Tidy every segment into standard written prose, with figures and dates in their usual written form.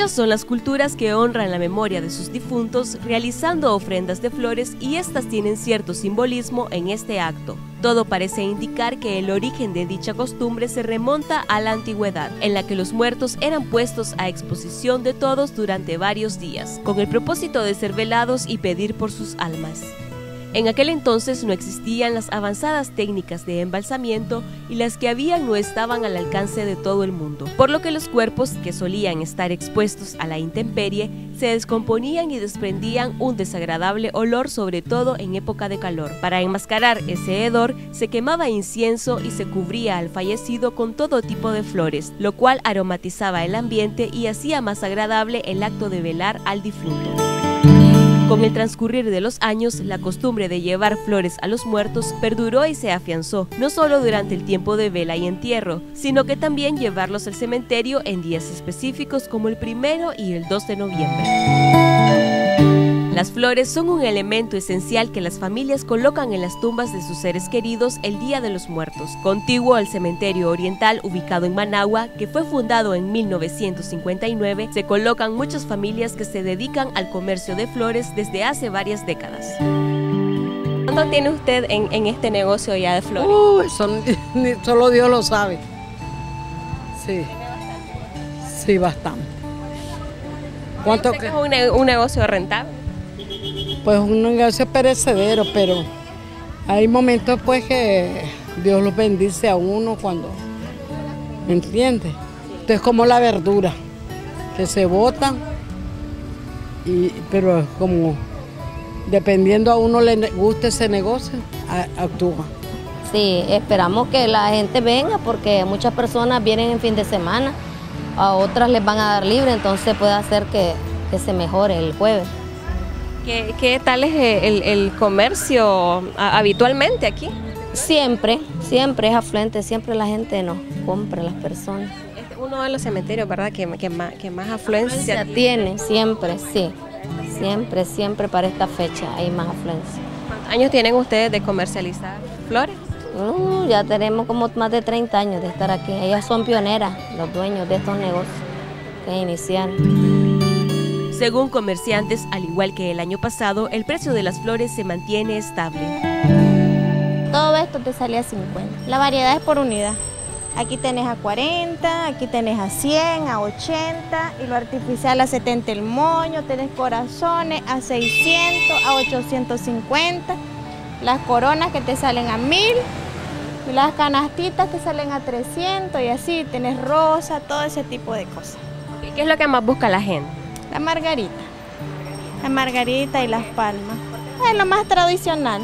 Muchas son las culturas que honran la memoria de sus difuntos realizando ofrendas de flores y estas tienen cierto simbolismo en este acto. Todo parece indicar que el origen de dicha costumbre se remonta a la antigüedad, en la que los muertos eran puestos a exposición de todos durante varios días, con el propósito de ser velados y pedir por sus almas. En aquel entonces no existían las avanzadas técnicas de embalsamiento y las que habían no estaban al alcance de todo el mundo, por lo que los cuerpos que solían estar expuestos a la intemperie se descomponían y desprendían un desagradable olor, sobre todo en época de calor. Para enmascarar ese hedor se quemaba incienso y se cubría al fallecido con todo tipo de flores, lo cual aromatizaba el ambiente y hacía más agradable el acto de velar al difunto. Con el transcurrir de los años, la costumbre de llevar flores a los muertos perduró y se afianzó, no solo durante el tiempo de vela y entierro, sino que también llevarlos al cementerio en días específicos como el 1 y el 2 de noviembre. Las flores son un elemento esencial que las familias colocan en las tumbas de sus seres queridos el Día de los Muertos, contiguo al cementerio oriental ubicado en Managua, que fue fundado en 1959. Se colocan muchas familias que se dedican al comercio de flores desde hace varias décadas. ¿Cuánto tiene usted en este negocio ya de flores? Solo Dios lo sabe. Sí, sí, bastante. ¿Cuánto que es un negocio rentable? Pues un negocio perecedero, pero hay momentos pues que Dios los bendice a uno cuando, ¿me entiende? Entonces como la verdura, que se botan, pero como dependiendo a uno le guste ese negocio, actúa. Sí, esperamos que la gente venga porque muchas personas vienen en fin de semana, a otras les van a dar libre, entonces puede hacer que se mejore el jueves. ¿Qué tal es el comercio habitualmente aquí? Siempre es afluente, siempre la gente nos compra, las personas. Es uno de los cementerios, ¿verdad?, que más afluencia tiene, siempre, sí. Siempre para esta fecha hay más afluencia. ¿Cuántos años tienen ustedes de comercializar flores? Ya tenemos como más de 30 años de estar aquí. Ellas son pioneras, los dueños de estos negocios que iniciaron. Según comerciantes, al igual que el año pasado, el precio de las flores se mantiene estable. Todo esto te sale a 50. La variedad es por unidad. Aquí tenés a 40, aquí tenés a 100, a 80 y lo artificial a 70 el moño, tenés corazones a 600, a 850, las coronas que te salen a 1000, y las canastitas te salen a 300 y así, tenés rosa, todo ese tipo de cosas. ¿Qué es lo que más busca la gente? La margarita y las palmas. Es lo más tradicional.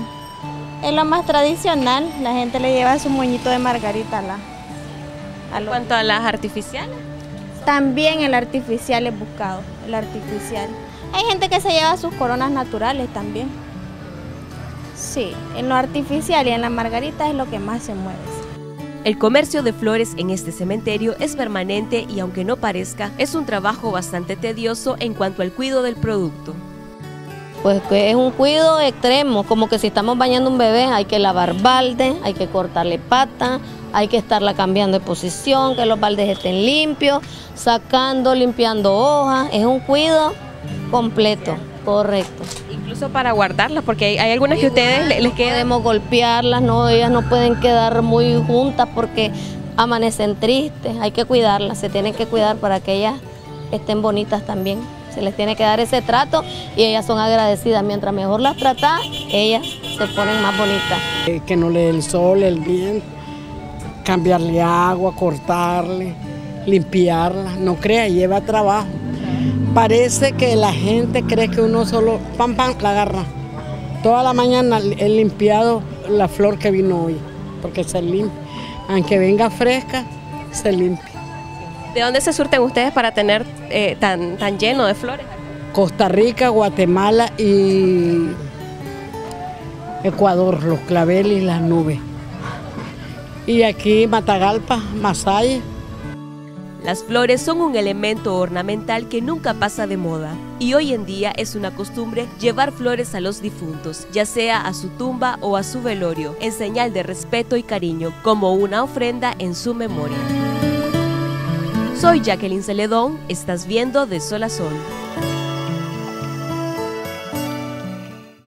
La gente le lleva su moñito de margarita ¿En cuanto a las artificiales? También el artificial es buscado, el artificial. Hay gente que se lleva sus coronas naturales también. Sí, en lo artificial y en la margarita es lo que más se mueve. El comercio de flores en este cementerio es permanente y aunque no parezca, es un trabajo bastante tedioso en cuanto al cuidado del producto. Pues que es un cuidado extremo, como que si estamos bañando un bebé hay que lavar balde, hay que cortarle pata, hay que estarla cambiando de posición, que los baldes estén limpios, limpiando hojas, es un cuidado completo, correcto. Incluso para guardarlas, porque hay algunas que a ustedes les quedan. Podemos golpearlas, no, ellas no pueden quedar muy juntas porque amanecen tristes, hay que cuidarlas, se tienen que cuidar para que ellas estén bonitas también. Se les tiene que dar ese trato y ellas son agradecidas. Mientras mejor las tratas, ellas se ponen más bonitas. Que no le dé el sol, el viento, cambiarle agua, cortarle, limpiarla. No crea, lleva trabajo. Parece que la gente cree que uno solo, pam, la agarra. Toda la mañana he limpiado la flor que vino hoy, porque se limpia. Aunque venga fresca, se limpia. ¿De dónde se surten ustedes para tener tan lleno de flores? Costa Rica, Guatemala y Ecuador, los claveles y las nubes. Y aquí Matagalpa, Masaya. Las flores son un elemento ornamental que nunca pasa de moda y hoy en día es una costumbre llevar flores a los difuntos, ya sea a su tumba o a su velorio, en señal de respeto y cariño, como una ofrenda en su memoria. Soy Jacqueline Celedón, estás viendo De Sol a Sol.